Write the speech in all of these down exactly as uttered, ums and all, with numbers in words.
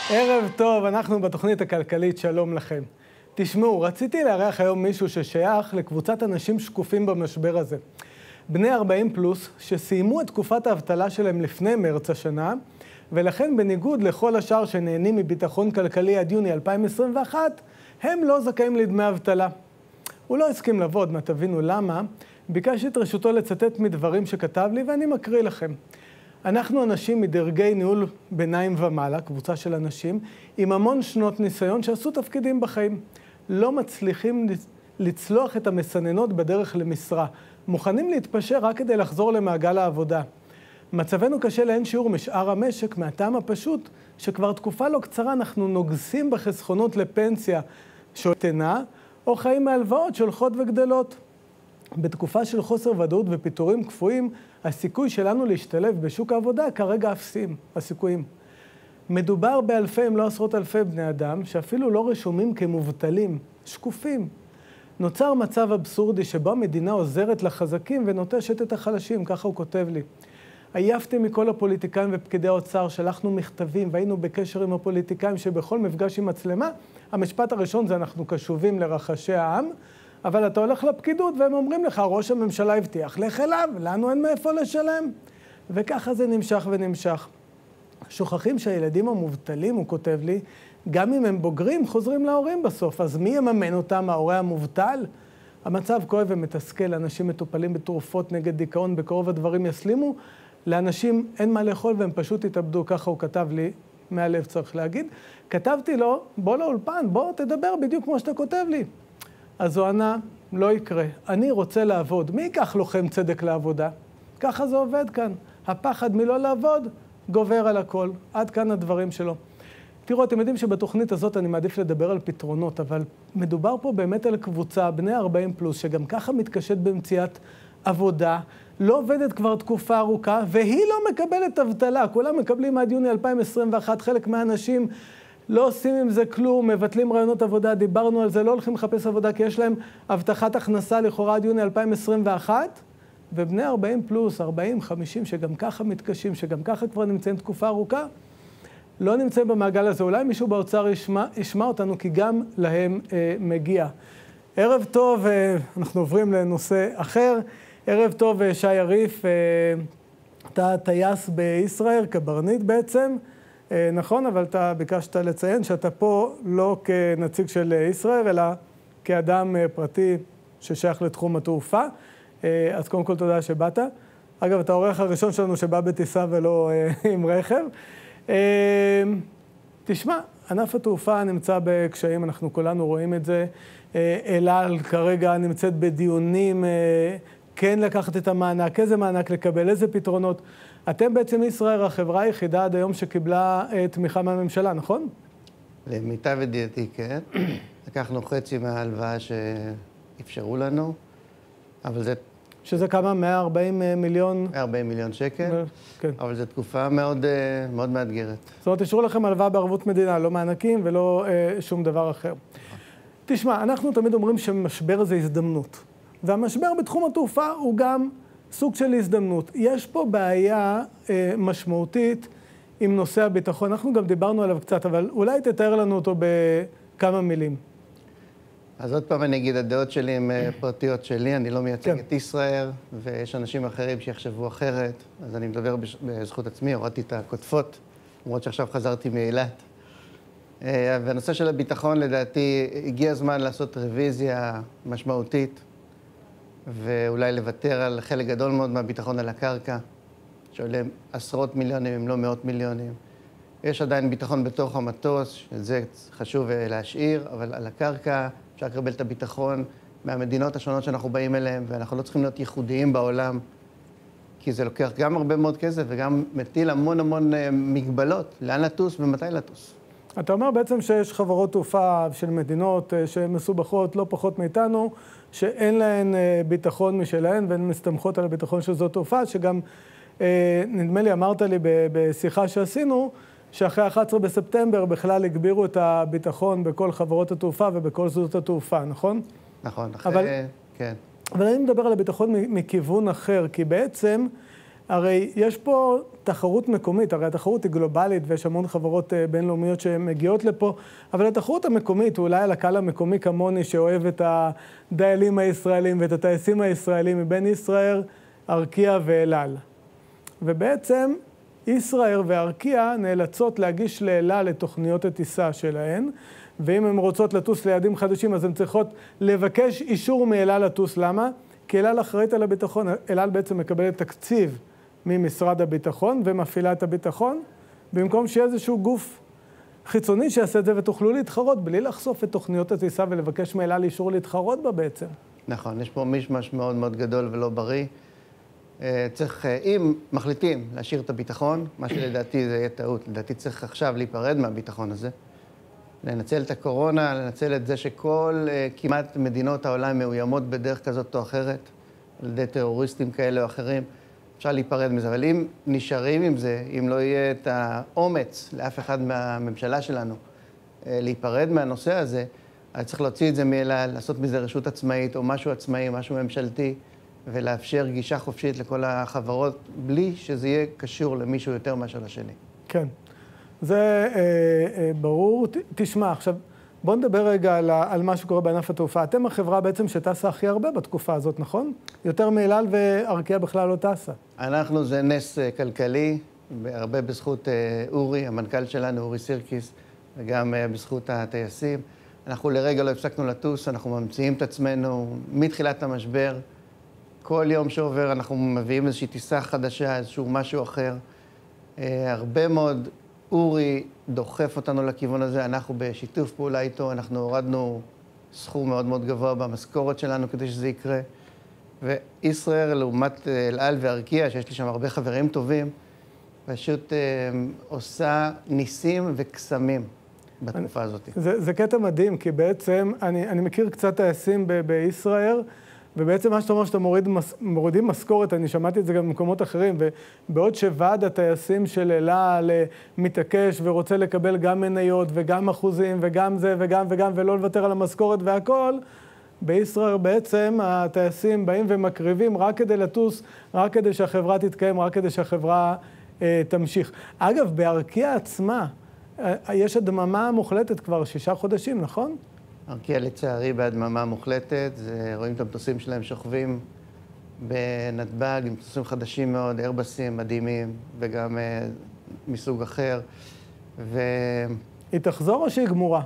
ערב טוב, אנחנו בתוכנית הכלכלית, שלום לכם. תשמעו, רציתי לארח היום מישהו ששייך לקבוצת אנשים שקופים במשבר הזה. בני ארבעים פלוס, שסיימו את תקופת האבטלה שלהם לפני מרץ השנה, ולכן בניגוד לכל השאר שנהנים מביטחון כלכלי עד יוני אלפיים עשרים ואחת, הם לא זכאים לדמי אבטלה. הוא לא הסכים לעבוד, מה תבינו למה? ביקשתי את רשותו לצטט מדברים שכתב לי ואני מקריא לכם. אנחנו אנשים מדרגי ניהול ביניים ומעלה, קבוצה של אנשים, עם המון שנות ניסיון שעשו תפקידים בחיים. לא מצליחים לצלוח את המסננות בדרך למשרה. מוכנים להתפשר רק כדי לחזור למעגל העבודה. מצבנו קשה לאין שיעור משאר המשק, מהטעם הפשוט שכבר תקופה לא קצרה אנחנו נוגסים בחסכונות לפנסיה שותנה, או חיים מהלוואות שהולכות וגדלות. בתקופה של חוסר ודאות ופיטורים כפויים, הסיכוי שלנו להשתלב בשוק העבודה כרגע אפסיים, הסיכויים. מדובר באלפי, אם לא עשרות אלפי בני אדם, שאפילו לא רשומים כמובטלים, שקופים. נוצר מצב אבסורדי שבו המדינה עוזרת לחזקים ונוטשת את החלשים, ככה הוא כותב לי. עייפתי מכל הפוליטיקאים ופקידי האוצר, שלחנו מכתבים והיינו בקשר עם הפוליטיקאים שבכל מפגש עם מצלמה, המשפט הראשון זה אנחנו קשובים לרחשי העם, אבל אתה הולך לפקידות והם אומרים לך, ראש הממשלה הבטיח, לך אליו, לנו אין מאיפה לשלם. וככה זה נמשך ונמשך. שוכחים שהילדים המובטלים, הוא כותב לי, גם אם הם בוגרים, חוזרים להורים בסוף. אז מי יממן אותם, ההורה המובטל? המצב כואב ומתסכל, אנשים מטופלים בתרופות נגד דיכאון, בקרוב הדברים יסלימו. לאנשים אין מה לאכול והם פשוט יתאבדו, ככה הוא כתב לי, מהלב צריך להגיד. כתבתי לו, בוא לאולפן, בוא תדבר בדיוק כמו שאתה כותב לי. אז הוא ענה, לא יקרה. אני רוצה לעבוד. מי ייקח לוחם צדק לעבודה? ככה זה עובד כאן. הפחד מלא לעבוד גובר על הכל. עד כאן הדברים שלו. תראו, אתם יודעים שבתוכנית הזאת אני מעדיף לדבר על פתרונות, אבל מדובר פה באמת על קבוצה, בני ארבעים פלוס, שגם ככה מתקשת במציאת עבודה, לא עובדת כבר תקופה ארוכה, והיא לא מקבלת אבטלה. כולם מקבלים עד יוני אלפיים עשרים ואחת, חלק מהאנשים לא עושים עם זה כלום, מבטלים רעיונות עבודה, דיברנו על זה, לא הולכים לחפש עבודה, כי יש להם הבטחת הכנסה לכאורה עד יוני אלפיים עשרים ואחת, ובני ארבעים פלוס, ארבעים, חמישים, שגם ככה מתקשים, שגם ככה כבר נמצאים תקופה ארוכה, לא נמצאים במעגל הזה. אולי מישהו באוצר ישמע, ישמע אותנו, כי גם להם אה, מגיע. ערב טוב, אה, אנחנו עוברים לנושא אחר. ערב טוב, אה, שי יריף, אה, אתה טייס בישראל, קברניט בעצם, אה, נכון, אבל אתה ביקשת לציין שאתה פה לא כנציג של ישראל, אלא כאדם אה, פרטי ששייך לתחום התעופה. אה, אז קודם כל תודה שבאת. אגב, אתה האורח הראשון שלנו שבא בטיסה ולא אה, עם רכב. תשמע, ענף התעופה נמצא בקשיים, אנחנו כולנו רואים את זה. אל על כרגע נמצאת בדיונים, כן לקחת את המענק, איזה מענק לקבל, איזה פתרונות. אתם בעצם ישראל, החברה היחידה עד היום שקיבלה תמיכה מהממשלה, נכון? למיטב ידיעתי, כן. לקחנו חצי מההלוואה שאפשרו לנו, אבל זה... שזה כמה? מאה וארבעים מיליון? מאה וארבעים מיליון שקל, כן. אבל זו תקופה מאוד, מאוד מאתגרת. זאת אומרת, אישרו לכם הלוואה בערבות מדינה, לא מענקים ולא אה, שום דבר אחר. תשמע, אנחנו תמיד אומרים שמשבר זה הזדמנות. והמשבר בתחום התעופה הוא גם סוג של הזדמנות. יש פה בעיה אה, משמעותית עם נושא הביטחון. אנחנו גם דיברנו עליו קצת, אבל אולי תתאר לנו אותו בכמה מילים. אז עוד פעם אני אגיד, הדעות שלי הן פרטיות שלי, אני לא מייצג את ישראל, ויש אנשים אחרים שיחשבו אחרת, אז אני מדבר בזכות עצמי, הורדתי את הכותפות, למרות שעכשיו חזרתי מאילת. והנושא של הביטחון, לדעתי, הגיע הזמן לעשות רוויזיה משמעותית, ואולי לוותר על חלק גדול מאוד מהביטחון על הקרקע, שעולה עשרות מיליונים, אם לא מאות מיליונים. יש עדיין ביטחון בתוך המטוס, שזה חשוב להשאיר, אבל על הקרקע אפשר לקבל את הביטחון מהמדינות השונות שאנחנו באים אליהן, ואנחנו לא צריכים להיות ייחודיים בעולם, כי זה לוקח גם הרבה מאוד כסף וגם מטיל המון המון מגבלות, לאן לטוס ומתי לטוס. אתה אומר בעצם שיש חברות תעופה של מדינות שמסובכות לא פחות מאיתנו, שאין להן ביטחון משלהן, והן מסתמכות על הביטחון של זאת תעופה, שגם נדמה לי, אמרת לי בשיחה שעשינו, שאחרי ה-אחד עשר בספטמבר בכלל הגבירו את הביטחון בכל חברות התעופה ובכל שדות התעופה, נכון? נכון, אחרי, אבל, כן. אבל אני מדבר על הביטחון מכיוון אחר, כי בעצם הרי יש פה תחרות מקומית, הרי התחרות היא גלובלית ויש המון חברות בינלאומיות שמגיעות לפה, אבל התחרות המקומית, אולי על הקהל המקומי כמוני שאוהב את הדיילים הישראלים ואת הטייסים הישראלים מבין ישראייר, ארקיע ואל על. ובעצם ישראייר וארקיע נאלצות להגיש לאל על את תוכניות הטיסה שלהן, ואם הן רוצות לטוס ליעדים חדשים, אז הן צריכות לבקש אישור מאל על לטוס. למה? כי אל על אחראית על הביטחון. אל על בעצם מקבלת תקציב ממשרד הביטחון ומפעילה את הביטחון, במקום שיהיה איזשהו גוף חיצוני שיעשה את זה ותוכלו להתחרות, בלי לחשוף את תוכניות הטיסה ולבקש מאל על אישור להתחרות בה בעצם. נכון, יש פה מישמש מאוד מאוד גדול ולא בריא. צריך, אם מחליטים להשאיר את הביטחון, מה שלדעתי זה יהיה טעות, לדעתי צריך עכשיו להיפרד מהביטחון הזה, לנצל את הקורונה, לנצל את זה שכל כמעט מדינות העולם מאוימות בדרך כזאת או אחרת, על ידי טרוריסטים כאלה או אחרים, אפשר להיפרד מזה. אבל אם נשארים עם זה, אם לא יהיה את האומץ לאף אחד מהממשלה שלנו להיפרד מהנושא הזה, אז צריך להוציא את זה מאל על, לעשות מזה רשות עצמאית או משהו עצמאי, משהו ממשלתי, ולאפשר גישה חופשית לכל החברות, בלי שזה יהיה קשור למישהו יותר מאשר לשני. כן, זה אה, אה, ברור. ת, תשמע, עכשיו, בוא נדבר רגע על, על מה שקורה בענף התעופה. אתם החברה בעצם שטסה הכי הרבה בתקופה הזאת, נכון? יותר מאל על וארקיע בכלל לא טסה. אנחנו זה נס כלכלי, הרבה בזכות אה, אורי, המנכ"ל שלנו, אורי סירקיס, וגם אה, בזכות הטייסים. אנחנו לרגע לא הפסקנו לטוס, אנחנו ממציאים את עצמנו מתחילת המשבר. כל יום שעובר אנחנו מביאים איזושהי טיסה חדשה, איזשהו משהו אחר. אה, הרבה מאוד, אורי דוחף אותנו לכיוון הזה, אנחנו בשיתוף פעולה איתו, אנחנו הורדנו סכום מאוד מאוד גבוה במשכורת שלנו כדי שזה יקרה. וישראייר, לעומת אל על וארקיע, שיש לי שם הרבה חברים טובים, פשוט אה, עושה ניסים וקסמים בתקופה הזאת. זה, זה קטע מדהים, כי בעצם אני, אני מכיר קצת טייסים ב- בישראייר, ובעצם מה שאתה אומר שאתה מוריד, מורידים משכורת, אני שמעתי את זה גם במקומות אחרים, ובעוד שוועד הטייסים של אל על מתעקש ורוצה לקבל גם מניות וגם אחוזים וגם זה וגם וגם ולא לוותר על המשכורת והכל, בישראייר בעצם הטייסים באים ומקריבים רק כדי לטוס, רק כדי שהחברה תתקיים, רק כדי שהחברה אה, תמשיך. אגב, בארקיע עצמה, אה, יש הדממה מוחלטת כבר שישה חודשים, נכון? ארקיע לצערי בהדממה מוחלטת, זה, רואים את המטוסים שלהם שוכבים בנתב"ג, עם מטוסים חדשים מאוד, איירבסים מדהימים, וגם אה, מסוג אחר. ו... היא תחזור או שהיא גמורה?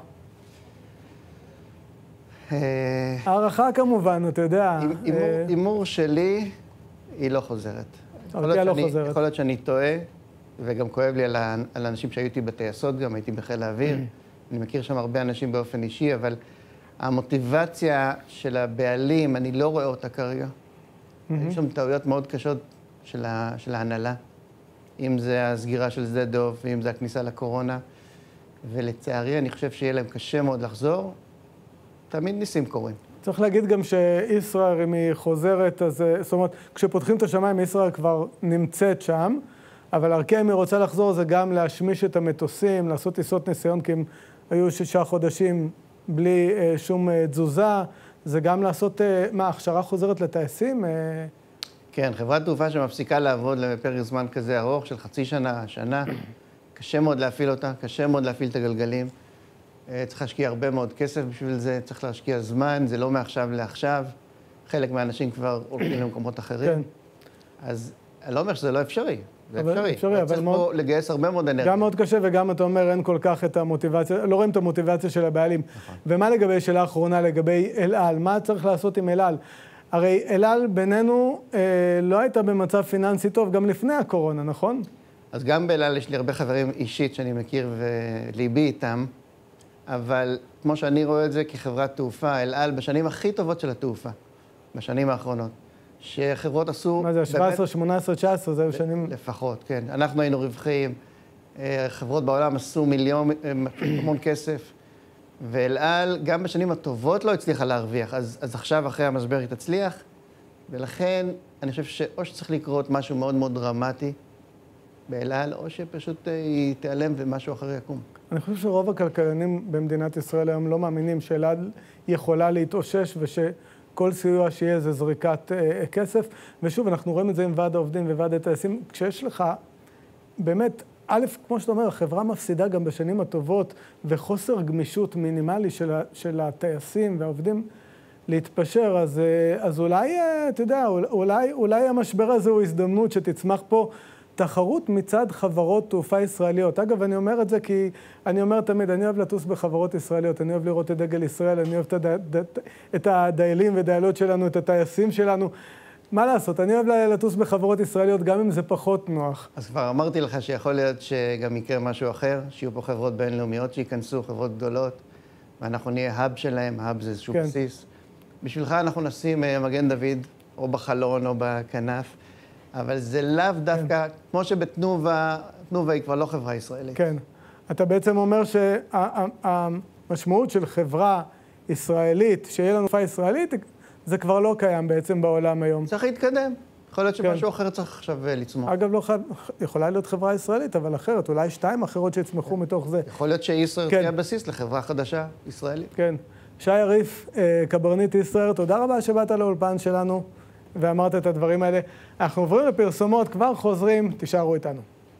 אה... הערכה כמובן, אתה יודע. הימור אה... שלי, היא לא חוזרת. ארקיע לא שאני, חוזרת. יכול להיות שאני טועה, וגם כואב לי על, ה... על האנשים שהיו איתי בטייסות, גם הייתי בחיל האוויר. אני מכיר שם הרבה אנשים באופן אישי, אבל המוטיבציה של הבעלים, אני לא רואה אותה כרגע. יש שם טעויות מאוד קשות של, ה, של ההנהלה, אם זה הסגירה של שדה דוב, ואם זה הכניסה לקורונה, ולצערי אני חושב שיהיה להם קשה מאוד לחזור, תמיד ניסים קורים. צריך להגיד גם שישראייר, אם היא חוזרת, אז, זאת אומרת, כשפותחים את השמיים, ישראייר כבר נמצאת שם, אבל ארקיע, אם היא רוצה לחזור, זה גם להשמיש את המטוסים, לעשות טיסות ניסיון, כי הם היו שישה חודשים בלי אה, שום אה, תזוזה. זה גם לעשות, אה, מה, הכשרה חוזרת לטייסים? אה... כן, חברת תעופה שמפסיקה לעבוד לפרק זמן כזה ארוך, של חצי שנה, שנה, קשה מאוד להפעיל אותה, קשה מאוד להפעיל את הגלגלים. אה, צריך להשקיע הרבה מאוד כסף בשביל זה, צריך להשקיע זמן, זה לא מעכשיו לעכשיו. חלק מהאנשים כבר הולכים למקומות אחרים. כן. אז אני לא אומר שזה לא אפשרי. זה אפשרי, אפשרי, אבל צריך מאוד... פה לגייס הרבה מאוד אנרגיה. גם מאוד קשה, וגם אתה אומר, אין כל כך את המוטיבציה, לא רואים את המוטיבציה של הבעלים. נכון. ומה לגבי שאלה האחרונה, לגבי אל על? מה צריך לעשות עם אל על? הרי אל על בינינו אה, לא הייתה במצב פיננסי טוב גם לפני הקורונה, נכון? אז גם באל על יש לי הרבה חברים אישית שאני מכיר וליבי איתם, אבל כמו שאני רואה את זה כחברת תעופה, אל על בשנים הכי טובות של התעופה, בשנים האחרונות. שחברות עשו... מה זה, שבע עשרה, שמונה עשרה, תשע עשרה, זהו שנים... לפחות, כן. אנחנו היינו רווחים, חברות בעולם עשו מיליון, המון כסף, ואל על גם בשנים הטובות לא הצליחה להרוויח, אז, אז עכשיו אחרי המשבר היא תצליח, ולכן אני חושב שאו שצריך לקרות משהו מאוד מאוד דרמטי באל על, או שפשוט היא תיעלם ומשהו אחר יקום. אני חושב שרוב הכלכלנים במדינת ישראל היום לא מאמינים שאל על יכולה להתאושש וש... כל סיוע שיהיה זה זריקת אה, כסף. ושוב, אנחנו רואים את זה עם ועד העובדים וועד הטייסים. כשיש לך, באמת, א', כמו שאתה אומר, החברה מפסידה גם בשנים הטובות, וחוסר גמישות מינימלי של, של הטייסים והעובדים להתפשר, אז, אז אולי, אתה יודע, אולי, אולי המשבר הזה הוא הזדמנות שתצמח פה תחרות מצד חברות תעופה ישראליות. אגב, אני אומר את זה כי אני אומר תמיד, אני אוהב לטוס בחברות ישראליות, אני אוהב לראות את דגל ישראל, אני אוהב את, הד... את הדיילים ודיילות שלנו, את הטייסים שלנו. מה לעשות? אני אוהב לטוס בחברות ישראליות, גם אם זה פחות נוח. אז כבר אמרתי לך שיכול להיות שגם יקרה משהו אחר, שיהיו פה חברות בינלאומיות שייכנסו, חברות גדולות, ואנחנו נהיה האב שלהם, האב זה איזשהו כן. בסיס. בשבילך אנחנו נשים מגן דוד, או בחלון או בכנף, אבל זה לאו דווקא, כן. כמו שבתנובה, תנובה היא כבר לא חברה ישראלית. כן. אתה בעצם אומר שהמשמעות של חברה ישראלית, שיהיה לנו תעופה ישראלית, זה כבר לא קיים בעצם בעולם היום. צריך להתקדם. יכול להיות שמשהו אחר צריך עכשיו לצמוח. אגב, לא חייב, יכולה להיות חברה ישראלית, אבל אחרת, אולי שתיים אחרות שיצמחו מתוך זה. יכול להיות שישראל תהיה בסיס לחברה חדשה ישראלית. כן. שי יריף, קברניט ישראייר, תודה רבה שבאת לאולפן שלנו ואמרת את הדברים האלה. אנחנו עוברים לפרסומות, כבר חוזרים, תישארו איתנו.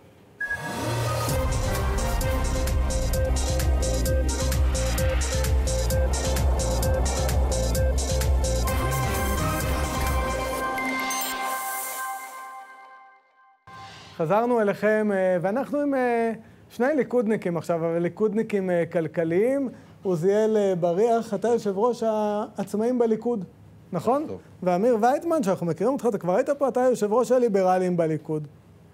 חזרנו אליכם, ואנחנו עם שני ליכודניקים עכשיו, אבל ליכודניקים כלכליים. עוזיאל בריח, אתה יושב ראש העצמאים בליכוד, נכון? טוב. ואמיר וייטמן, שאנחנו מכירים אותך, אתה כבר היית פה, אתה יושב ראש הליברלים בליכוד.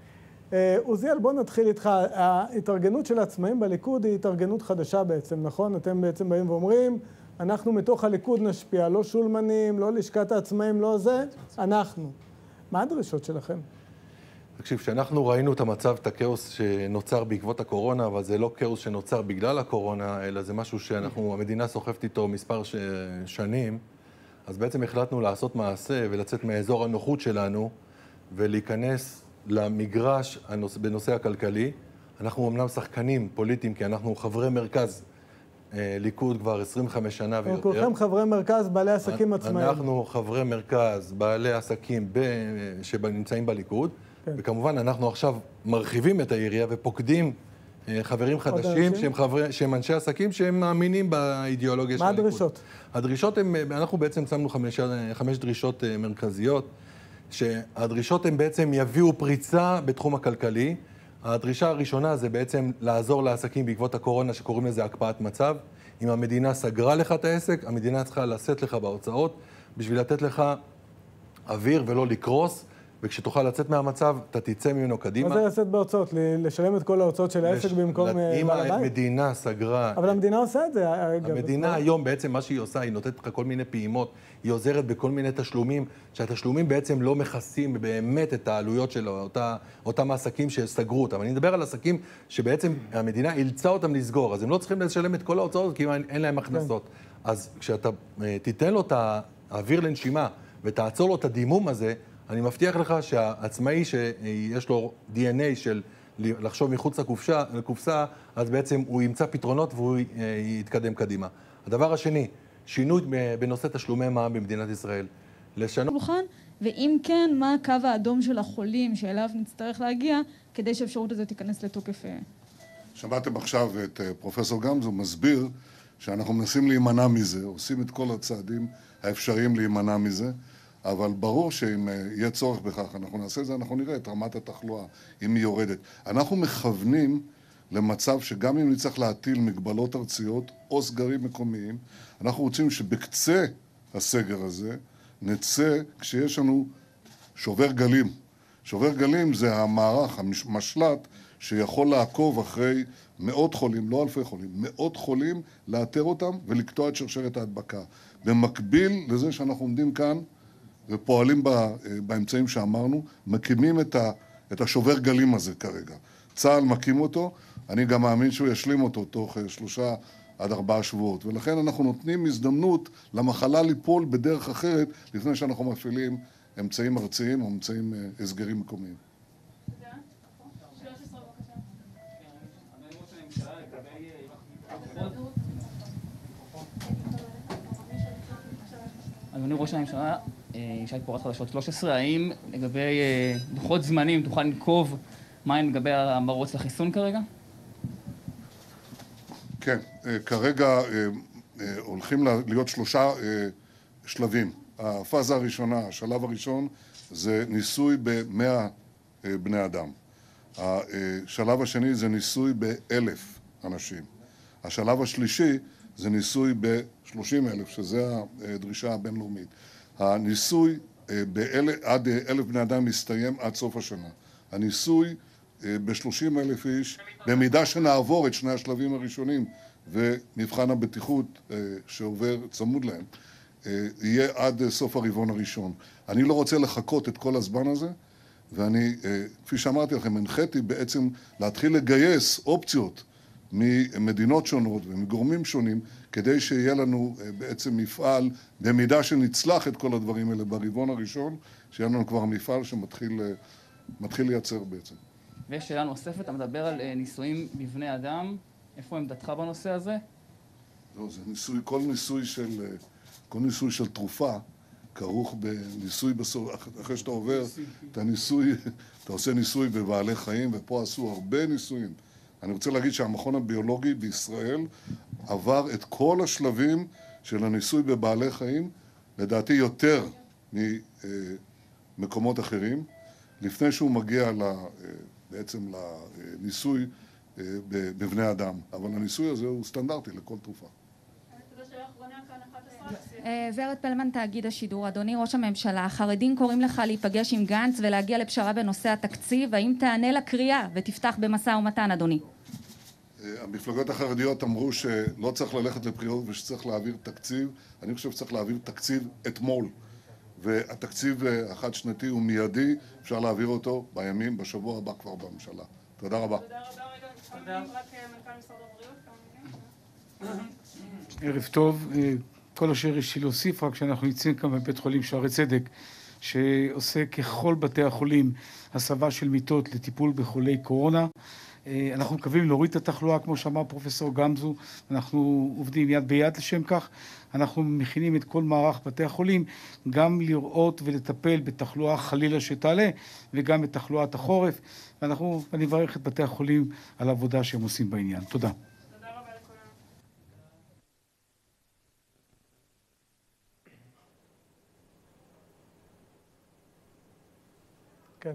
עוזיאל, בוא נתחיל איתך. ההתארגנות של העצמאים בליכוד היא התארגנות חדשה בעצם, נכון? אתם בעצם באים ואומרים, אנחנו מתוך הליכוד נשפיע, לא שולמנים, לא לשכת העצמאים, לא זה, אנחנו. מה הדרישות שלכם? תקשיב, כשאנחנו ראינו את המצב, את הכאוס שנוצר בעקבות הקורונה, אבל זה לא כאוס שנוצר בגלל הקורונה, אלא זה משהו שאנחנו, המדינה סוחפת איתו מספר ש... שנים, אז בעצם החלטנו לעשות מעשה ולצאת מאזור הנוחות שלנו, ולהיכנס למגרש הנוס... בנושא הכלכלי. אנחנו אמנם שחקנים פוליטיים, כי אנחנו חברי מרכז אה, ליכוד כבר עשרים וחמש שנה ויותר. כולכם חברי מרכז, בעלי עסקים עצמאים. אנחנו חברי מרכז, בעלי עסקים ב... שנמצאים בליכוד. כן. וכמובן, אנחנו עכשיו מרחיבים את העירייה ופוקדים חברים חדשים שהם, חברי, שהם אנשי עסקים שהם מאמינים באידיאולוגיה של הליכוד. מה הדרישות? הדרישות הם, אנחנו בעצם שמנו חמש, חמש דרישות מרכזיות, שהדרישות הן בעצם יביאו פריצה בתחום הכלכלי. הדרישה הראשונה זה בעצם לעזור לעסקים בעקבות הקורונה, שקוראים לזה הקפאת מצב. אם המדינה סגרה לך את העסק, המדינה צריכה לשאת לך בהוצאות, בשביל לתת לך אוויר ולא לקרוס. וכשתוכל לצאת מהמצב, אתה תצא ממנו קדימה. מה זה לצאת בהוצאות? לשלם את כל ההוצאות של העסק במקום בעל הבית? אם המדינה סגרה... אבל המדינה עושה את זה. המדינה היום בעצם מה שהיא עושה, היא נותנת לך כל מיני פעימות, היא עוזרת בכל מיני תשלומים, שהתשלומים בעצם לא מכסים באמת את העלויות של אותם העסקים שסגרו אותם. אני מדבר על עסקים שבעצם המדינה אילצה אותם לסגור, אז הם לא צריכים לשלם את כל ההוצאות, כי אין להם הכנסות. אז כשאתה תיתן לו את האוויר לנשימה ותעצור לו את הדימום הזה, אני מבטיח לך שהעצמאי שיש לו די אן איי של לחשוב מחוץ לקופסה, לקופסה, אז בעצם הוא ימצא פתרונות והוא יתקדם קדימה. הדבר השני, שינוי בנושא תשלומי מע"מ במדינת ישראל. לשנות... ואם כן, מה הקו האדום של החולים שאליו נצטרך להגיע כדי שהאפשרות הזאת תיכנס לתוקף? שמעתם עכשיו את פרופסור גמזו מסביר שאנחנו מנסים להימנע מזה, עושים את כל הצעדים האפשריים להימנע מזה, אבל ברור שאם יהיה צורך בכך, אנחנו נעשה את זה, אנחנו נראה את רמת התחלואה, אם היא יורדת. אנחנו מכוונים למצב שגם אם נצטרך להטיל מגבלות ארציות או סגרים מקומיים, אנחנו רוצים שבקצה הסגר הזה נצא כשיש לנו שובר גלים. שובר גלים זה המערך, המשלט, שיכול לעקוב אחרי מאות חולים, לא אלפי חולים, מאות חולים, לאתר אותם ולקטוע את שרשרת ההדבקה. במקביל לזה שאנחנו עומדים כאן, ופועלים באמצעים שאמרנו, מקימים את, ה, את השובר גלים הזה כרגע. צה"ל מקים אותו, אני גם מאמין שהוא ישלים אותו תוך שלושה עד ארבעה שבועות. ולכן אנחנו נותנים הזדמנות למחלה ליפול בדרך אחרת, לפני שאנחנו מפעילים אמצעים ארציים או אמצעים הסגרים מקומיים. אדוני ראש הממשלה, ישי פורת חדשות שלוש עשרה, האם לגבי דוחות זמנים תוכל לנקוב מה לגבי המרוץ לחיסון כרגע? כן, כרגע הולכים להיות שלושה שלבים. הפאזה הראשונה, השלב הראשון, זה ניסוי במאה בני אדם. השלב השני זה ניסוי באלף אנשים. השלב השלישי זה ניסוי ב-שלושים אלף, שזה הדרישה הבינלאומית. הניסוי עד אלף בני אדם מסתיים עד סוף השנה. הניסוי ב-שלושים אלף איש, במידה שנעבור את שני השלבים הראשונים ומבחן הבטיחות שעובר צמוד להם, יהיה עד סוף הרבעון הראשון. אני לא רוצה לחכות את כל הזמן הזה, ואני, כפי שאמרתי לכם, הנחיתי בעצם להתחיל לגייס אופציות ממדינות שונות ומגורמים שונים, כדי שיהיה לנו בעצם מפעל, במידה שנצלח את כל הדברים האלה ברבעון הראשון, שיהיה לנו כבר מפעל שמתחיל מתחיל לייצר בעצם. ויש שאלה נוספת, אתה מדבר על ניסויים בבני אדם, איפה עמדתך בנושא הזה? לא, זה ניסוי, כל ניסוי של, כל ניסוי של תרופה כרוך בניסוי בסוף, אחרי שאתה עובר את הניסוי, אתה עושה ניסוי בבעלי חיים, ופה עשו הרבה ניסויים. אני רוצה להגיד שהמכון הביולוגי בישראל עבר את כל השלבים של הניסוי בבעלי חיים, לדעתי יותר ממקומות אחרים, לפני שהוא מגיע בעצם לניסוי בבני אדם. אבל הניסוי הזה הוא סטנדרטי לכל תרופה. ורד פלמן, תאגיד השידור. אדוני ראש הממשלה, החרדים קוראים לך להיפגש עם גנץ ולהגיע לפשרה בנושא התקציב. האם תענה לקריאה ותפתח במשא ומתן, אדוני? המפלגות החרדיות אמרו שלא צריך ללכת לבחירות ושצריך להעביר תקציב. אני חושב שצריך להעביר תקציב אתמול. והתקציב החד שנתי הוא מיידי, אפשר להעביר אותו בימים, בשבוע הבא כבר בממשלה. תודה רבה. תודה רבה. רגע, לפעמים רק מנכ"ל משרד הבריאות. ערב טוב. כל אשר יש לי להוסיף, רק שאנחנו נמצאים כאן בבית חולים שערי צדק, שעושה ככל בתי החולים הסבה של מיטות לטיפול בחולי קורונה. אנחנו מקווים להוריד את התחלואה, כמו שאמר פרופסור גמזו, אנחנו עובדים יד ביד לשם כך. אנחנו מכינים את כל מערך בתי החולים, גם לראות ולטפל בתחלואה חלילה שתעלה, וגם בתחלואת החורף. ואנחנו, אני מברך את בתי החולים על העבודה שהם עושים בעניין. תודה. כן.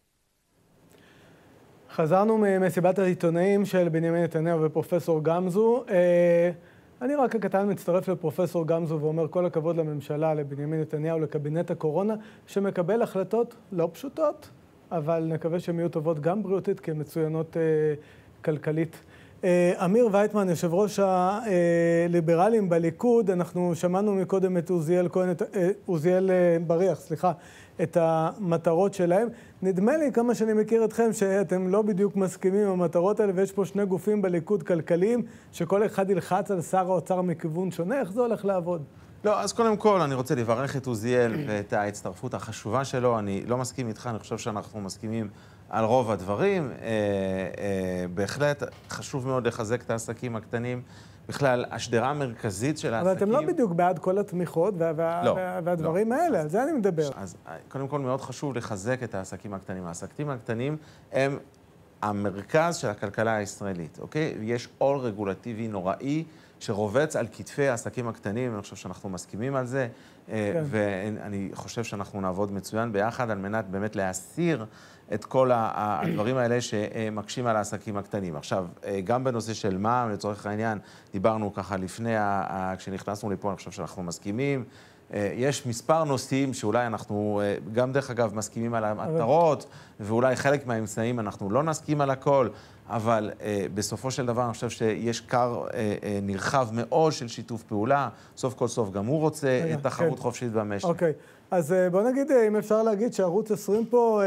חזרנו ממסיבת העיתונאים של בנימין נתניהו ופרופסור גמזו. אני רק הקטן מצטרף לפרופסור גמזו ואומר כל הכבוד לממשלה, לבנימין נתניהו, לקבינט הקורונה, שמקבל החלטות לא פשוטות, אבל נקווה שהן יהיו טובות גם בריאותית כמצוינות כלכלית. אמיר וייטמן, יושב ראש הליברלים בליכוד, אנחנו שמענו מקודם את עוזיאל כהן, עוזיאל בריח, סליחה, את המטרות שלהם. נדמה לי, כמה שאני מכיר אתכם, שאתם לא בדיוק מסכימים עם המטרות האלה, ויש פה שני גופים בליכוד כלכליים, שכל אחד ילחץ על שר האוצר מכיוון שונה. איך זה הולך לעבוד? לא, אז קודם כל אני רוצה לברך את עוזיאל ואת ההצטרפות החשובה שלו. אני לא מסכים איתך, אני חושב שאנחנו מסכימים על רוב הדברים. אה, אה, בהחלט חשוב מאוד לחזק את העסקים הקטנים. בכלל, השדרה המרכזית של העסקים... אבל אתם לא בדיוק בעד כל התמיכות וה... לא, והדברים לא. האלה, על זה אני מדבר. אז קודם כל מאוד חשוב לחזק את העסקים הקטנים. העסקים הקטנים הם המרכז של הכלכלה הישראלית, אוקיי? יש עול רגולטיבי נוראי שרובץ על כתפי העסקים הקטנים, אני חושב שאנחנו מסכימים על זה, כן. ואני חושב שאנחנו נעבוד מצוין ביחד על מנת באמת להסיר את כל הדברים האלה שמקשים על העסקים הקטנים. עכשיו, גם בנושא של מע"מ, לצורך העניין, דיברנו ככה לפני, כשנכנסנו לפה, אני חושב שאנחנו מסכימים. יש מספר נושאים שאולי אנחנו, גם דרך אגב, מסכימים על המטרות, ואולי חלק מהאמצעים אנחנו לא נסכים על הכל, אבל בסופו של דבר אני חושב שיש קר נרחב מאוד של שיתוף פעולה, סוף כל סוף גם הוא רוצה תחרות חופשית במשק. אוקיי, אז בוא נגיד, אם אפשר להגיד שערוץ עשרים פה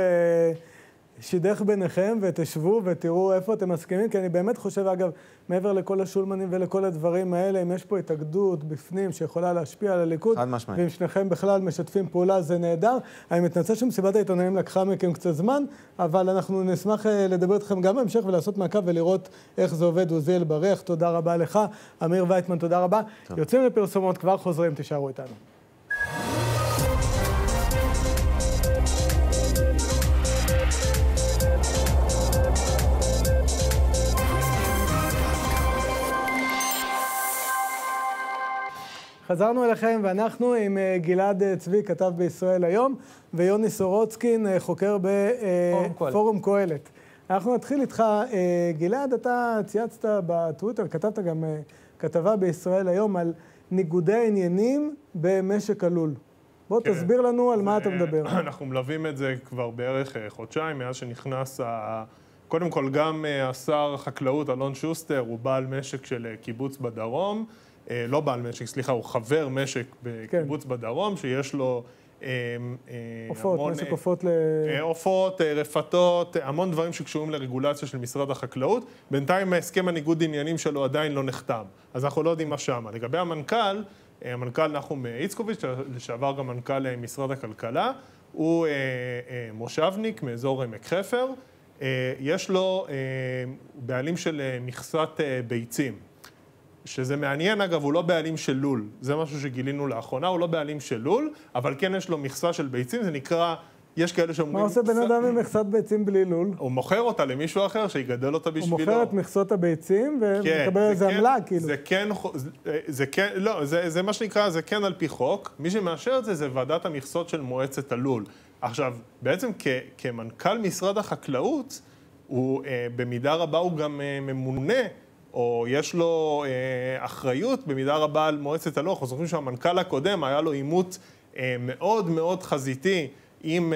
שידך ביניכם ותשבו ותראו איפה אתם מסכימים, כי אני באמת חושב, אגב, מעבר לכל השולמנים ולכל הדברים האלה, אם יש פה התאגדות בפנים שיכולה להשפיע על הליכוד, ואם שניכם בכלל משתפים פעולה, זה נהדר. אני מתנצל שמסיבת העיתונאים לקחה מכם קצת זמן, אבל אנחנו נשמח לדבר איתכם גם בהמשך ולעשות מעקב ולראות איך זה עובד. עוזיאל בריח, תודה רבה לך. אמיר וייטמן, תודה רבה. טוב. יוצאים לפרסומות, כבר חוזרים, תישארו איתנו. חזרנו אליכם, ואנחנו עם גלעד צבי, כתב בישראל היום, ויוני סורוצקין, חוקר בפורום קהלת. אנחנו נתחיל איתך, גלעד, אתה צייצת בטוויטר, כתבת גם כתבה בישראל היום על ניגודי העניינים במשק הלול. בוא כן. תסביר לנו על מה אתה מדבר. אנחנו מלווים את זה כבר בערך חודשיים, מאז שנכנס, ה... קודם כל גם השר החקלאות אלון שוסטר, הוא בעל משק של קיבוץ בדרום, לא בעל משק, סליחה, הוא חבר משק בקיבוץ כן. בדרום, שיש לו עופות, משק עופות ל... עופות, רפתות, המון דברים שקשורים לרגולציה של משרד החקלאות. בינתיים ההסכם הניגוד עניינים שלו עדיין לא נחתם, אז אנחנו לא יודעים מה שמה. לגבי המנכ"ל, המנכ"ל נחום איצקוביץ', לשעבר גם מנכ"ל משרד הכלכלה, הוא מושבניק מאזור עמק חפר, יש לו בעלים של מכסת ביצים. שזה מעניין, אגב, הוא לא בעלים של לול. זה משהו שגילינו לאחרונה, הוא לא בעלים של לול, אבל כן יש לו מכסה של ביצים, זה נקרא, יש כאלה שאומרים... מה עושה בן אדם עם מכסת ביצים בלי לול? הוא מוכר אותה למישהו אחר שיגדל אותה בשבילו. הוא מוכר את מכסות הביצים ומקבל איזה עמלה, כאילו. זה כן, זה כן, לא, זה, זה מה שנקרא, זה כן על פי חוק. מי שמאשר את זה, זה ועדת המכסות של מועצת הלול. עכשיו, בעצם כ, כמנכ"ל משרד החקלאות, הוא, במידה רבה הוא גם ממונה, או יש לו אה, אחריות במידה רבה על מועצת הלול. אנחנו זוכרים שהמנכ"ל הקודם היה לו עימות אה, מאוד מאוד חזיתי עם אה,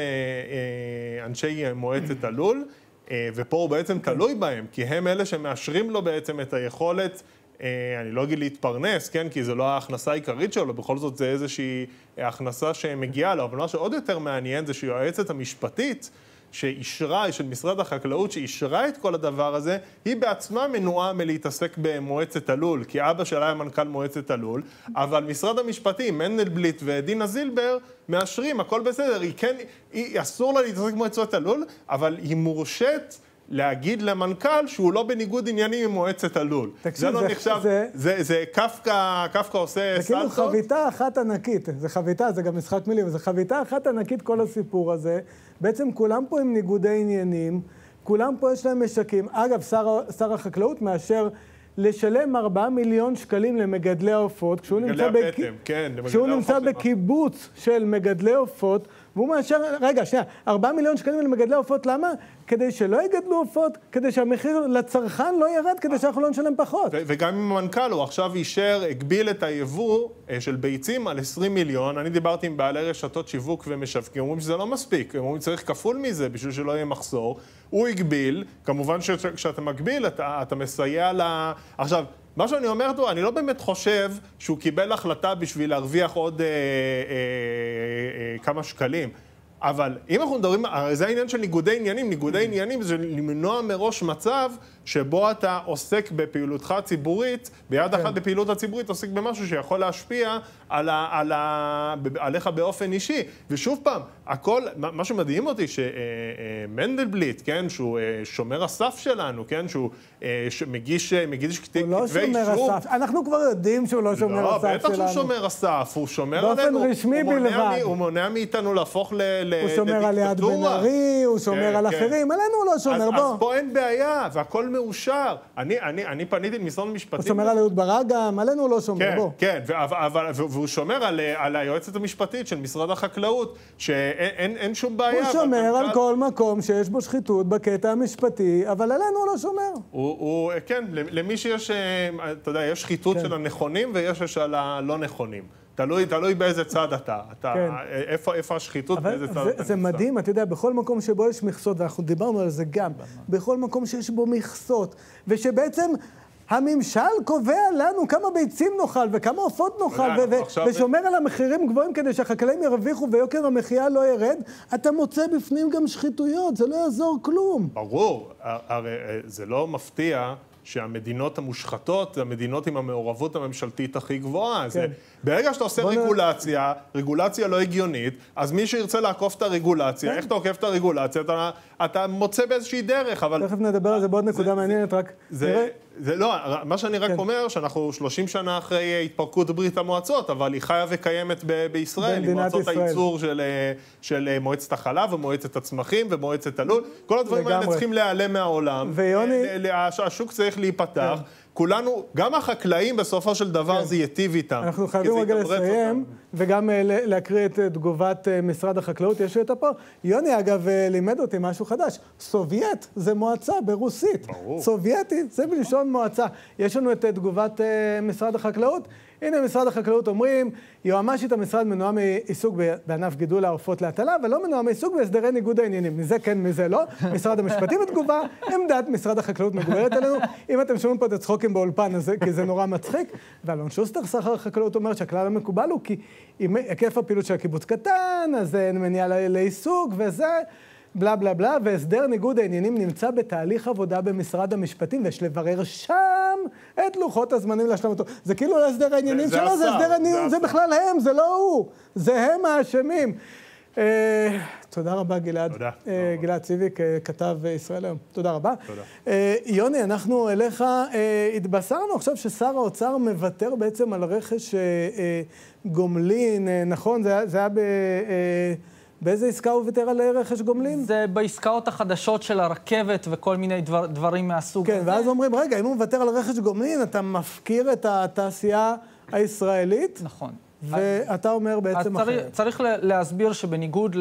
אה, אנשי מועצת הלול, אה, ופה הוא בעצם תלוי בהם, כי הם אלה שמאשרים לו בעצם את היכולת, אה, אני לא אגיד להתפרנס, כן, כי זה לא ההכנסה העיקרית שלו, בכל זאת זה איזושהי הכנסה שמגיעה לו, אבל מה שעוד יותר מעניין זה שהיועצת המשפטית, שאישרה, של משרד החקלאות, שאישרה את כל הדבר הזה, היא בעצמה מנועה מלהתעסק במועצת הלול, כי אבא שלה היה מנכ"ל מועצת הלול, אבל משרד המשפטים, מנדלבליט ודינה זילבר, מאשרים, הכל בסדר, היא כן, היא, אסור לה להתעסק במועצת הלול, אבל היא מורשת להגיד למנכ"ל שהוא לא בניגוד עניינים עם מועצת הלול. תקשיב, זה לא זה, נחשב, זה, זה, זה קפקא, קפקא עושה סלטות. זה כאילו חביתה אחת ענקית, זה חביתה, זה גם משחק מילים, זה חביתה אחת ענקית כל הסיפור הזה. בעצם כולם פה עם ניגודי עניינים, כולם פה יש להם משקים. אגב, שר, שר החקלאות מאשר לשלם ארבעה מיליון שקלים למגדלי העופות, כשהוא נמצא, בק... כן, כשהוא נמצא בקיבוץ של מגדלי עופות, והוא מאשר, רגע, שנייה, ארבעה מיליון שקלים למגדלי עופות, למה? כדי שלא יגדלו עופות, כדי שהמחיר לצרכן לא ירד, כדי שאנחנו לא נשלם פחות. ו- וגם עם המנכ"ל, הוא עכשיו אישר, הגביל את היבוא של ביצים על עשרים מיליון. אני דיברתי עם בעלי רשתות שיווק ומשווקים, אומרים שזה לא מספיק, הם אומרים צריך כפול מזה בשביל שלא יהיה מחסור. הוא הגביל, כמובן שכשאתה מגביל, אתה, אתה מסייע ל... עכשיו, מה שאני אומר לו, אני לא באמת חושב שהוא קיבל החלטה בשביל להרוויח עוד אה, אה, אה, כמה שקלים. אבל אם אנחנו מדברים, זה העניין של ניגודי עניינים, ניגודי עניינים זה למנוע מראש מצב שבו אתה עוסק בפעילותך הציבורית, ביד אחת בפעילות הציבורית עוסק במשהו שיכול להשפיע על ה, על ה, עליך באופן אישי. ושוב פעם, הכל, מה שמדהים אותי, שמנדלבליט, כן, שהוא שומר הסף שלנו, כן, שהוא מגיש, מגיש כתבי אישום. הוא לא שומר הסף, אנחנו כבר יודעים שהוא לא שומר הסף שלנו. לא, בטח שהוא שומר הסף, הוא שומר עלינו. באופן רשמי בלבד. הוא מונע מאיתנו להפוך ל... הוא שומר על יד בן ארי, הוא שומר על אחרים, עלינו הוא לא שומר, בוא. אז פה אין בעיה, והכל מאושר. אני פניתי למשרד המשפטים. הוא שומר על אהוד ברק גם, עלינו הוא לא שומר, בוא. כן, והוא שומר על היועצת המשפטית של משרד החקלאות, שאין שום בעיה. הוא שומר על כל מקום שיש בו שחיתות בקטע המשפטי, אבל עלינו הוא לא שומר. הוא, כן, למי שיש, אתה יודע, יש שחיתות של הנכונים ויש של הלא נכונים. תלוי, תלוי באיזה צד אתה, אתה, כן. איפה, איפה השחיתות, באיזה צד זה, אתה. זה מדהים, אתה יודע, בכל מקום שבו יש מכסות, ואנחנו דיברנו על זה גם, בכל מקום שיש בו מכסות, ושבעצם הממשל קובע לנו כמה ביצים נאכל וכמה עופות נאכל, ושומר על המחירים גבוהים כדי שהחקלאים ירוויחו ויוקר המחיה לא ירד, אתה מוצא בפנים גם שחיתויות, זה לא יעזור כלום. ברור, הרי זה לא מפתיע שהמדינות המושחתות זה המדינות עם המעורבות הממשלתית הכי גבוהה. כן. זה, ברגע שאתה עושה רגולציה, נ... רגולציה לא הגיונית, אז מי שירצה לעקוף את הרגולציה, כן. איך אתה עוקף את הרגולציה? אתה, אתה מוצא באיזושהי דרך, אבל... תכף נדבר על זה בעוד נקודה מעניינת, רק... זה, זה, זה לא, מה שאני רק כן. אומר, שאנחנו שלושים שנה אחרי התפרקות ברית המועצות, אבל היא חיה וקיימת ב- בישראל, עם מועצות ישראל. הייצור של, של מועצת החלב ומועצת הצמחים ומועצת הלול. כל הדברים האלה צריכים להיעלם מהעולם. ויוני... השוק צריך להיפתח. כן. כולנו, גם החקלאים בסופו של דבר זה ייטיב איתם. אנחנו חייבים רגע לסיים, וגם להקריא את תגובת משרד החקלאות, יש אותה פה. יוני, אגב, לימד אותי משהו חדש. סובייט זה מועצה ברוסית. ברור. סובייטי זה בלשון מועצה. יש לנו את תגובת משרד החקלאות. הנה, משרד החקלאות אומרים, יועמשית המשרד מנועה מעיסוק בענף גידול העופות להטלה, ולא מנועה מעיסוק בהסדרי ניגוד העניינים. מזה כן, מזה לא. משרד המשפטים בתגובה, עמדת משרד החקלאות מגוברת עלינו. אם אתם שומעים פה את הצחוקים באולפן הזה, כי זה נורא מצחיק, ואלון שוסטר, שר החקלאות, אומר שהכלל המקובל הוא כי אם היקף הפעילות של הקיבוץ קטן, אז אין מניעה לעיסוק, וזה בלה בלה בלה, והסדר ניגוד העניינים נמצא בתהליך עבודה במשרד המשפטים, ויש לברר שם את לוחות הזמנים להשלמתו. זה כאילו להסדר העניינים שלו, זה הסדר העניינים, זה בכלל הם, זה לא הוא, זה הם האשמים. תודה רבה, גלעד. תודה. גלעד ציוויק, כתב ישראל היום. תודה רבה. תודה. יוני, אנחנו אליך, התבשרנו עכשיו ששר האוצר מוותר בעצם על רכש גומלין, נכון? זה היה ב... באיזה עסקה הוא ויתר על רכש גומלין? זה בעסקאות החדשות של הרכבת וכל מיני דבר, דברים מהסוג כן, הזה. ואז אומרים, רגע, אם הוא מוותר על רכש גומלין, אתה מפקיר את התעשייה הישראלית? נכון. ואתה אומר בעצם אחרת. אחרת. צריך להסביר שבניגוד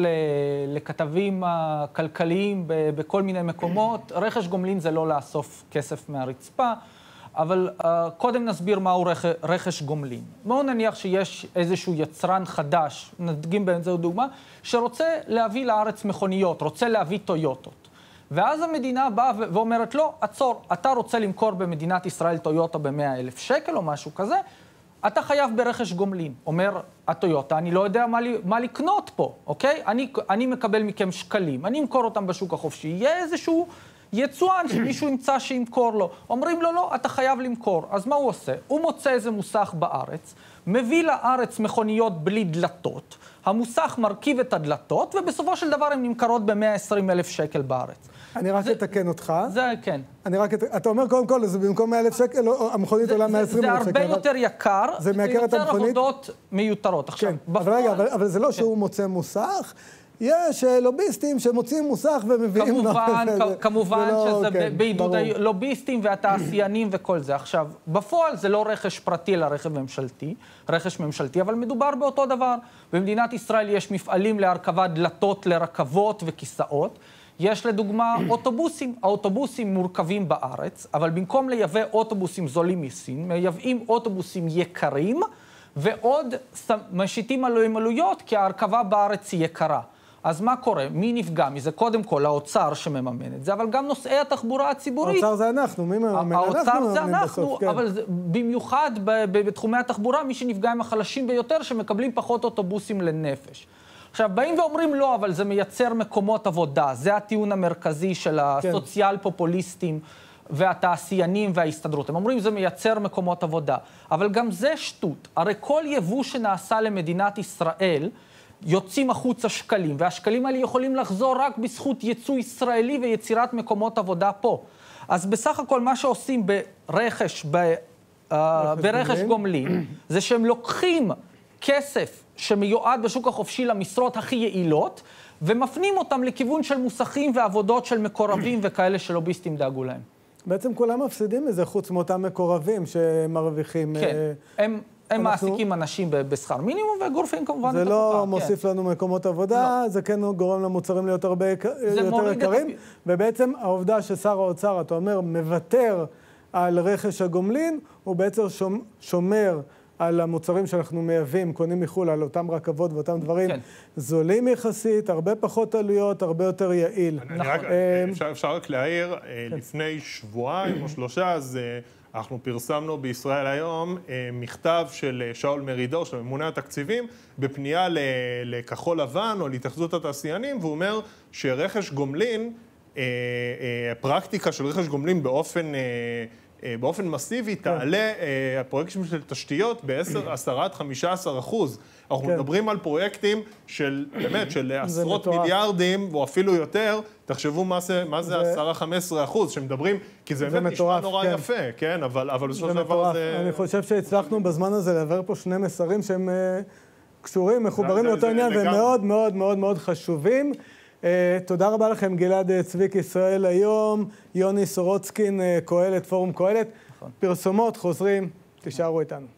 לכתבים הכלכליים בכל מיני מקומות, רכש גומלין זה לא לאסוף כסף מהרצפה, אבל uh, קודם נסביר מהו רכ... רכש גומלין. בואו נניח שיש איזשהו יצרן חדש, נדגים באיזו דוגמה, שרוצה להביא לארץ מכוניות, רוצה להביא טויוטות. ואז המדינה באה ו... ואומרת, לא, עצור, אתה רוצה למכור במדינת ישראל טויוטה ב-מאה אלף שקל או משהו כזה, אתה חייב ברכש גומלין. אומר הטויוטה, אני לא יודע מה, לי... מה לקנות פה, אוקיי? אני... אני מקבל מכם שקלים, אני אמכור אותם בשוק החופשי. יהיה איזשהו... יצואן שמישהו ימצא שימכור לו. אומרים לו, לא, אתה חייב למכור. אז מה הוא עושה? הוא מוצא איזה מוסך בארץ, מביא לארץ מכוניות בלי דלתות, המוסך מרכיב את הדלתות, ובסופו של דבר הן נמכרות ב-מאה ועשרים אלף שקל בארץ. אני רק אתקן אותך. זה, כן. אני רק, אתה אומר קודם כל, זה במקום מאה אלף שקל, המכונית עולה מאה ועשרים אלף שקל. זה הרבה יותר יקר, זה יוצר עבודות מיותרות. עכשיו, אבל רגע, אבל זה לא שהוא מוצא מוסך, יש לוביסטים שמוצאים מוסך ומביאים... כמובן, כמובן שזה בעידוד הלוביסטים והתעשיינים וכל זה. עכשיו, בפועל זה לא רכש פרטי, אלא רכב ממשלתי, רכש ממשלתי, אבל מדובר באותו דבר. במדינת ישראל יש מפעלים להרכבת דלתות לרכבות וכיסאות. יש לדוגמה אוטובוסים. האוטובוסים מורכבים בארץ, אבל במקום לייבא אוטובוסים זולים מסין, מייבאים אוטובוסים יקרים, ועוד משיתים עליהם עלויות, כי ההרכבה בארץ היא יקרה. אז מה קורה? מי נפגע מזה? קודם כל, האוצר שמממן את זה, אבל גם נושאי התחבורה הציבורית. האוצר זה אנחנו, מי מממן? האוצר זה אנחנו, אבל זה, במיוחד בתחומי התחבורה, מי שנפגע עם החלשים ביותר, שמקבלים פחות אוטובוסים לנפש. עכשיו, באים ואומרים לא, אבל זה מייצר מקומות עבודה. זה הטיעון המרכזי של הסוציאל-פופוליסטים והתעשיינים וההסתדרות. הם אומרים, זה מייצר מקומות עבודה. אבל גם זה שטות. הרי כל יבוא שנעשה למדינת ישראל, יוצאים החוצה שקלים, והשקלים האלה יכולים לחזור רק בזכות ייצוא ישראלי ויצירת מקומות עבודה פה. אז בסך הכל מה שעושים ברכש, ב, uh, ברכש גומלין, זה שהם לוקחים כסף שמיועד בשוק החופשי למשרות הכי יעילות, ומפנים אותם לכיוון של מוסכים ועבודות של מקורבים וכאלה שלוביסטים דאגו להם. בעצם כולם מפסידים מזה חוץ מאותם מקורבים שמרוויחים. כן, הם... הם מעסיקים אנשים בשכר מינימום, וגורפים כמובן זה לא מוסיף לנו מקומות עבודה, זה כן גורם למוצרים להיות הרבה יותר יקרים, ובעצם העובדה ששר האוצר, אתה אומר, מוותר על רכש הגומלין, הוא בעצם שומר על המוצרים שאנחנו מייבאים, קונים מחול, על אותם רכבות ואותם דברים זולים יחסית, הרבה פחות עלויות, הרבה יותר יעיל. אפשר רק להעיר, לפני שבועיים או שלושה, אז... אנחנו פרסמנו בישראל היום מכתב של שאול מרידור, של ממונה התקציבים, בפנייה לכחול לבן או להתאחדות התעשיינים, והוא אומר שרכש גומלין, הפרקטיקה של רכש גומלין באופן, באופן מסיבי, תעלה הפרויקטים של תשתיות ב-עשרה עד חמישה עשר אחוז. אנחנו מדברים על פרויקטים של, באמת, של עשרות מיליארדים, או אפילו יותר, תחשבו מה זה, מה זה עשרה עד חמש עשרה אחוז, שמדברים, כי זה באמת נשמע נורא יפה, כן? אבל, אבל בסופו של דבר זה... אני חושב שהצלחנו בזמן הזה להעביר פה שני מסרים שהם קשורים, מחוברים לאותו עניין, והם מאוד מאוד מאוד מאוד חשובים. תודה רבה לכם, גלעד צביק, ישראל היום, יוני סורוצקין, קהלת, פורום קהלת. פרסומות, חוזרים, תישארו איתנו.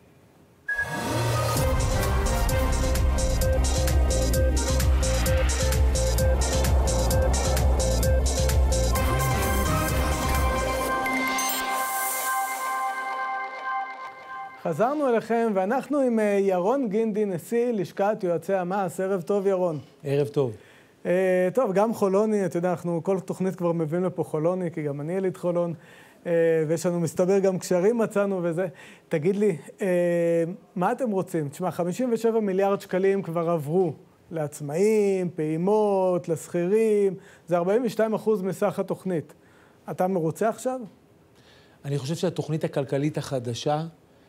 חזרנו אליכם, ואנחנו עם ירון גינדי, נשיא לשכת יועצי המס. ערב טוב, ירון. ערב טוב. Uh, טוב, גם חולוני, אתה יודע, אנחנו כל תוכנית כבר מביאים לפה חולוני, כי גם אני יליד חולון, uh, ויש לנו מסתבר גם קשרים מצאנו וזה. תגיד לי, uh, מה אתם רוצים? תשמע, חמישים ושבעה מיליארד שקלים כבר עברו לעצמאים, פעימות, לשכירים, זה ארבעים ושתיים אחוז מסך התוכנית. אתה מרוצה עכשיו? אני חושב שהתוכנית הכלכלית החדשה,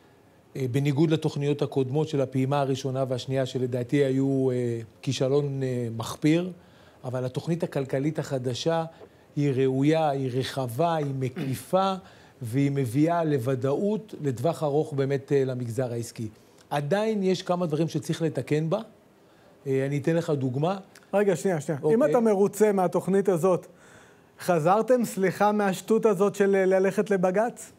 בניגוד לתוכניות הקודמות של הפעימה הראשונה והשנייה, שלדעתי היו כישלון מחפיר, אבל התוכנית הכלכלית החדשה היא ראויה, היא רחבה, היא מקיפה, והיא מביאה לוודאות לטווח ארוך באמת למגזר העסקי. עדיין יש כמה דברים שצריך לתקן בה. אני אתן לך דוגמה. רגע, שנייה, שנייה. אם אתה מרוצה מהתוכנית הזאת, חזרתם סליחה מהשטות הזאת של ללכת לבג"ץ?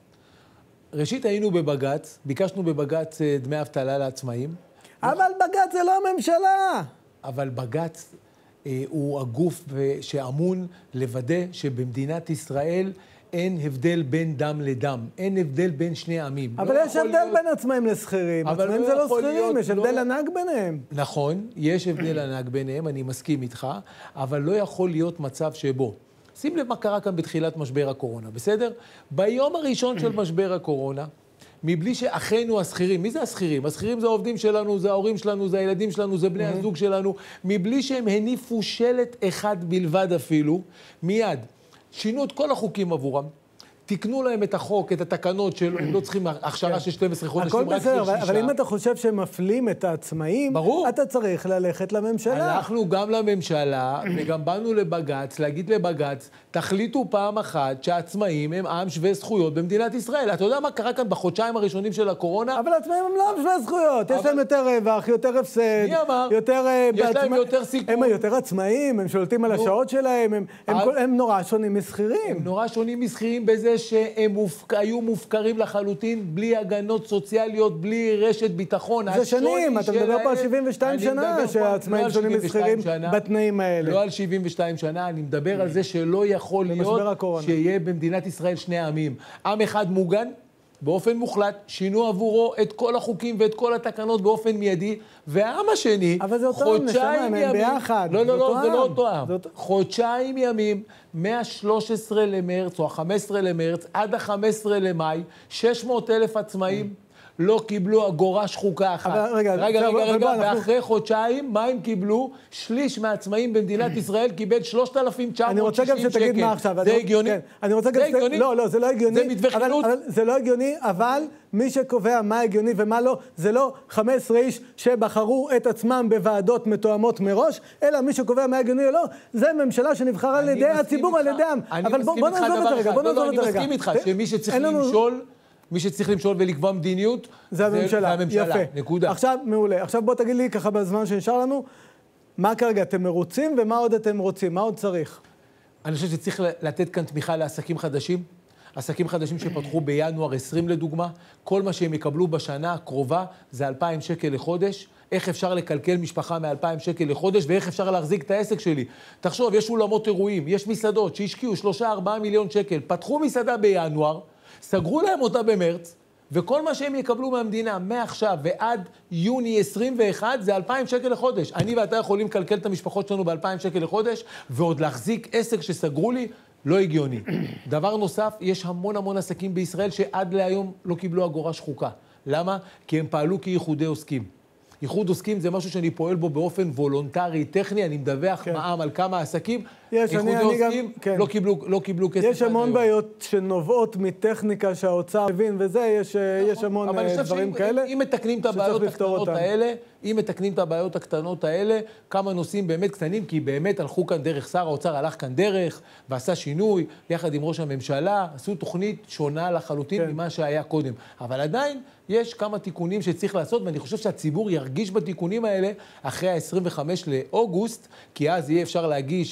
ראשית, היינו בבג"ץ, ביקשנו בבג"ץ דמי אבטלה לעצמאים. אבל בג"ץ זה לא הממשלה. אבל בג"ץ אה, הוא הגוף שאמון לוודא שבמדינת ישראל אין הבדל בין דם לדם, אין הבדל בין שני עמים. אבל יש הבדל להיות... בין עצמאים לסחירים. עצמאים לא זה לא סחירים, יש הבדל לא... ענק ביניהם. נכון, יש הבדל ענק ביניהם, אני מסכים איתך, אבל לא יכול להיות מצב שבו. שים לב מה קרה כאן בתחילת משבר הקורונה, בסדר? ביום הראשון של משבר הקורונה, מבלי שאחינו השכירים, מי זה השכירים? השכירים זה העובדים שלנו, זה ההורים שלנו, זה הילדים שלנו, זה בני הזוג שלנו, מבלי שהם הניפו שלט אחד בלבד אפילו, מיד שינו את כל החוקים עבורם, תקנו להם את החוק, את התקנות שלו, הם לא צריכים הכשרה של שנים עשר חודשים, הכל בסדר, אבל אם אתה חושב שהם מפלים את העצמאים, אתה צריך ללכת לממשלה. הלכנו גם לממשלה, וגם באנו לבג"ץ, להגיד לבג"ץ, תחליטו פעם אחת שהעצמאים הם עם שווה זכויות במדינת ישראל. אתה יודע מה קרה כאן בחודשיים הראשונים של הקורונה? אבל העצמאים הם לא עם שווה זכויות, יש להם יותר רווח, יותר הפסד. מי אמר? יש להם יותר סיכון. הם יותר עצמאים, הם שולטים על השעות שלהם, הם נורא שונים מסחירים. הם נורא שונים מסחירים בזה שהם מופק... היו מופקרים לחלוטין, בלי הגנות סוציאליות, בלי רשת ביטחון. זה שנים, אתה מדבר פה על שבעים ושתיים שנה, שהעצמאים שונים מסחירים בתנאים האלה. לא על שבעים ושתיים שנה, אני מדבר על זה שלא יכול להיות שיהיה במדינת ישראל שני עמים. עם אחד מוגן, באופן מוחלט, שינו עבורו את כל החוקים ואת כל התקנות באופן מיידי, והעם השני, חודשיים ימים, ביחד. לא, לא, לא, זה לא אותו עם. חודשיים ימים, מה-שלושה עשר למרץ, או ה-חמישה עשר למרץ, עד ה-חמישה עשר למאי, שש מאות אלף עצמאים לא קיבלו אגורה שחוקה אחת. רגע, רגע, רגע, ואחרי חודשיים, מה הם קיבלו? שליש מהעצמאים במדינת ישראל קיבל שלושת אלפים תשע מאות שישים שקל. אני רוצה גם שתגיד מה עכשיו. זה הגיוני? זה הגיוני? לא, לא, זה לא הגיוני. זה מתווה חילוט? זה לא הגיוני, אבל מי שקובע מה הגיוני ומה לא, זה לא חמישה עשר איש שבחרו את עצמם בוועדות מתואמות מראש, אלא מי שקובע מה הגיוני או לא, זה ממשלה שנבחר על ידי הציבור, על ידם. אבל בוא נעזוב את זה רגע, בוא נעזוב את זה רגע. אני מסכים איתך שמי שצריך למשול, מי שצריך למשול ולקבוע מדיניות, זה הממשלה. יפה. נקודה. עכשיו, מעולה. עכשיו בוא תגיד לי ככה בזמן שנשאר לנו, מה כרגע אתם מרוצים ומה עוד אתם רוצים? מה עוד צריך? אני חושב שצריך לתת כאן תמיכה לעסקים חדשים. עסקים חדשים שפתחו בינואר עשרים לדוגמה. כל מה שהם יקבלו בשנה הקרובה זה אלפיים שקל לחודש. איך אפשר לקלקל משפחה מ-אלפיים שקל לחודש, ואיך אפשר להחזיק את העסק שלי. תחשוב, יש אולמות אירועים, יש מסעדות שהשקיעו שלושה ארבעה מיליון שקל, פתחו מסעדה בינואר, סגרו להם אותה במרץ, וכל מה שהם יקבלו מהמדינה מעכשיו ועד יוני עשרים ואחת זה אלפיים שקל לחודש. אני ואתה יכולים לקלקל את המשפחות שלנו ב-אלפיים שקל לחודש, ועוד להחזיק עסק שסגרו לי, לא הגיוני. דבר נוסף, יש המון המון עסקים בישראל שעד להיום לא קיבלו אגורה שחוקה. למה? כי הם פעלו כייחודי עוסקים. ייחוד עוסקים זה משהו שאני פועל בו באופן וולונטרי, טכני, אני מדווח כן. מע"מ על כמה עסקים. יש, אני, אני גם, כן. לא קיבלו, לא קיבלו כסף. יש המון בעיות שנובעות מטכניקה שהאוצר מבין, וזה, יש, יש המון דברים כאלה. אם מתקנים את הבעיות הקטנות האלה, אם מתקנים את הבעיות הקטנות האלה, כמה נושאים באמת קטנים, כי באמת הלכו כאן דרך, שר האוצר הלך כאן דרך, ועשה שינוי, יחד עם ראש הממשלה, עשו תוכנית שונה לחלוטין כן. ממה שהיה קודם. אבל עדיין יש כמה תיקונים שצריך לעשות, ואני חושב שהציבור ירגיש בתיקונים האלה אחרי ה-עשרים וחמישה לאוגוסט, כי אז יהיה אפשר להגיש את הפעימה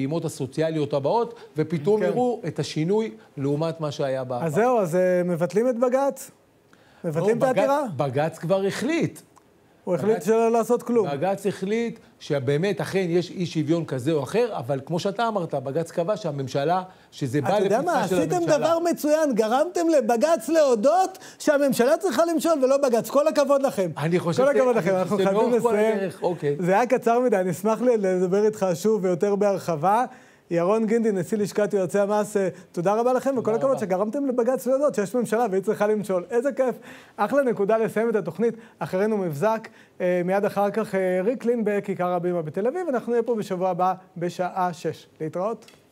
הפעימות הסוציאליות הבאות, ופתאום יראו את השינוי לעומת מה שהיה בעבר. אז זהו, אז מבטלים את בג"ץ? מבטלים את העתירה? בג"ץ כבר החליט. הוא החליט שלא לעשות כלום. בג"ץ החליט שבאמת, אכן, יש אי שוויון כזה או אחר, אבל כמו שאתה אמרת, בג"ץ קבע שהממשלה, שזה בא לפתחה של הממשלה. אתה יודע מה, עשיתם דבר מצוין, גרמתם לבג"ץ להודות שהממשלה צריכה למשול ולא בג"ץ. כל הכבוד לכם. אני חושב כל הכבוד לכם, אנחנו חייבים לסיים. אוקיי. זה היה קצר מדי, אני אשמח לדבר איתך שוב ויותר בהרחבה. ירון גינדי, נשיא לשכת יועצי המס, תודה רבה לכם, וכל הכבוד שגרמתם לבג"ץ להודות שיש ממשלה והיא צריכה למשול. איזה כיף. אחלה נקודה לסיים את התוכנית. אחרינו מבזק, מיד אחר כך ריקלין בכיכר הבימה בתל אביב, אנחנו נהיה פה בשבוע הבא בשעה שש. להתראות.